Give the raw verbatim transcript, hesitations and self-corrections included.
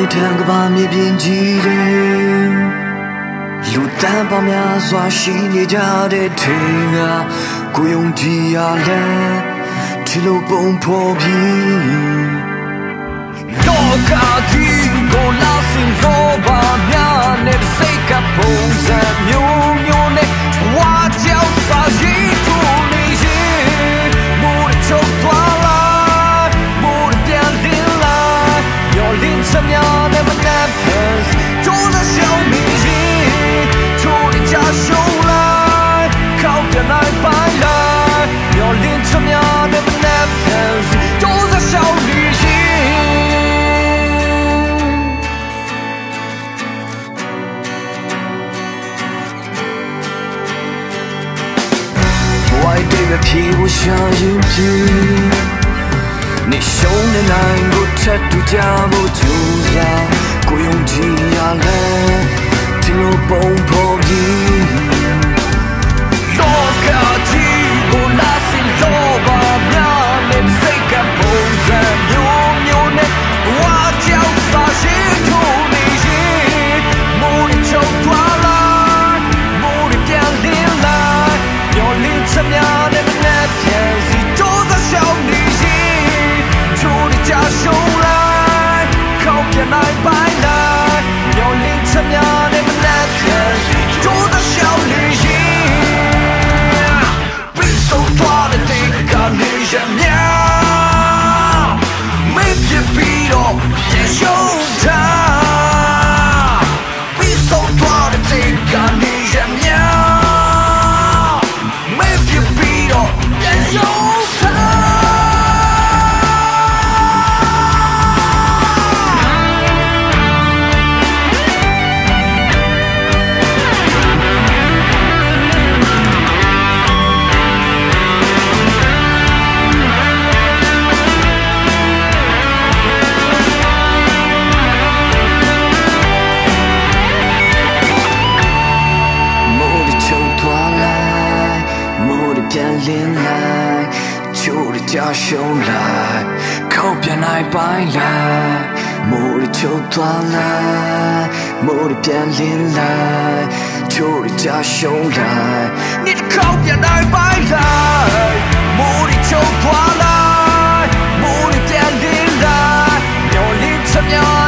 ထံကဘာမြေပြင်ကြီးတယ်လူတန်းပေါင်းများစွာရှိနေကြတဲ့ထင်ကကိုယုံကြည်ရလဲဒီလိုပုံဖော်ပြီးလောကကြီးကိုလာစင်လောပါများနဲ့စိတ်ကပုံစံမျိုးမျိုးနဲ့ဝါကြောက်စာရှိသူနေရင်မိုးချုပ်သွားလိုက်မိုးပြန်လင်းလိုက်your lips are young never happens to the show me to the just show like how can I find life your lips are young never happens to the show me why did I keep shining through你手的那个态度叫我就在不用记下来听我蹦破音လောကကြီးကိုလာစင်လောပါများနဲ့စိတ်ကပုံစံမျိုးမျိုးနဲ့ဝါကြောက်စာရှိထုံးနေရင်မိုးချုပ်သွားလိုက်မိုးပြန်လင်းလိုက်မျောလင်းချမ်းများနဲ့မနဲ့ပြန်စီတိုးသရှောင်းနေရင်ချိုးကြရှုံးလိုက်ခေါက်ပြန်နိုင်ပိုင်လိုက်မျောလင်းချမ်းများနဲ့မနဲ့ပြန်စီတိုးသရှောင်းနေရင်ပြီးဆုံးသွားတဲ့တင်ကနေရမြာမေ့ပြပြီးတော့ပြန်ရှုံးထားပြီးဆုံးသွားတဲ့တင်ကနေရမြာမေ့ပြပြီးတော့ပြန်ရှုံးပြန်လင်းလိုက်ချိုးကြရှုံးလိုက်ခေါက်ပြန်နိုင်ပိုင်းလိုက်မိုးချုပ်သွားလိုက်မိုးပြန်လင်းလိုက်ချိုးကြရှုံးလိုက်你的ခေါက်ပြန်နိုင်ပိုင်းလိုက်မိုးချုပ်သွားလိုက်မိုးပြန်လင်းလိုက်မျောလင်းချမ်း